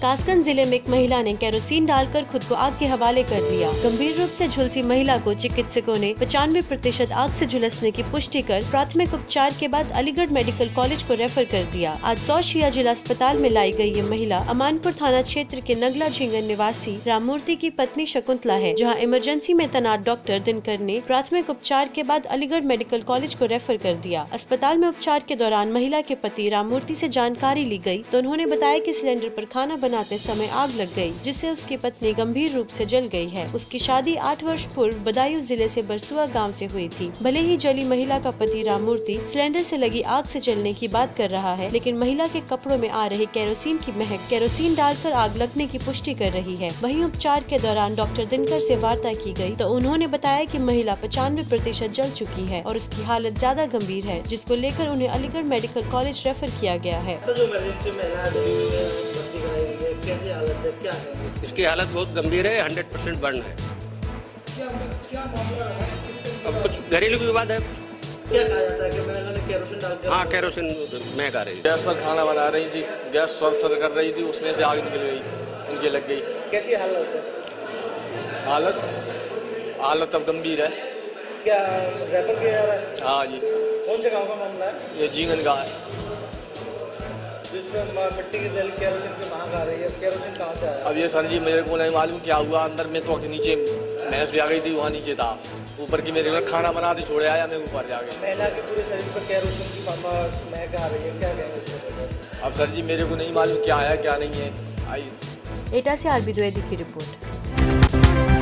कासगंज जिले में एक महिला ने केरोसिन डालकर खुद को आग के हवाले कर लिया। गंभीर रूप से झुलसी महिला को चिकित्सकों ने 95% आग से झुलसने की पुष्टि कर प्राथमिक उपचार के बाद अलीगढ़ मेडिकल कॉलेज को रेफर कर दिया। आज सौशिया जिला अस्पताल में लाई गई ये महिला अमानपुर थाना क्षेत्र के नगला झींगन निवासी राममूर्ति की पत्नी शकुंतला है, जहाँ इमरजेंसी में तैनात डॉक्टर दिनकर ने प्राथमिक उपचार के बाद अलीगढ़ मेडिकल कॉलेज को रेफर कर दिया। अस्पताल में उपचार के दौरान महिला के पति राममूर्ति से जानकारी ली गई तो उन्होंने बताया कि सिलेंडर पर खाना बनाते समय आग लग गई, जिससे उसकी पत्नी गंभीर रूप से जल गई है। उसकी शादी 8 वर्ष पूर्व बदायूं जिले से बरसुआ गांव से हुई थी। भले ही जली महिला का पति राममूर्ति सिलेंडर से लगी आग से जलने की बात कर रहा है, लेकिन महिला के कपड़ों में आ रही केरोसिन की महक केरोसिन डालकर आग लगने की पुष्टि कर रही है। वहीं उपचार के दौरान डॉक्टर दिनकर से वार्ता की गई तो उन्होंने बताया कि महिला 95% जल चुकी है और उसकी हालत ज्यादा गंभीर है, जिसको लेकर उन्हें अलीगढ़ मेडिकल कॉलेज रेफर किया गया है। इसकी हालत बहुत गंभीर है, 100% बर्न है। अब कुछ घरेलू विवाद है। क्या कहा जाता है कि महिला ने केरोसिन डालकर? हाँ, केरोसिन महक आ रही थी। गैस पर खाना बना रही थी, गैस सर कर रही थी, उसमें से आग निकल गई, उनके लग गई। कैसी हालत है? हालत अब गंभीर है। क्या रेफर किया जा रहा है? हाँ जी। कौन से गांव का मामला है? ये जींगन का है, जिसमें मिट्टी की तेल केरोसिन की महक आ रही है। केरोसिन कहाँ से आया? अब ये सर जी मेरे को नहीं मालूम क्या हुआ। अंदर में तो नीचे भैंस भी आ गई थी, वहाँ नीचे था। ऊपर की मेरे घर खाना बनाते छोड़े आया, मैं ऊपर जाके। महिला के पूरे शरीर पर केरोसिन की महक आ रही है, क्या कहेंगे? अब सर जी मेरे को नहीं मालूम क्या है क्या नहीं है। आई एटा से आरबी द्विवेदी की रिपोर्ट।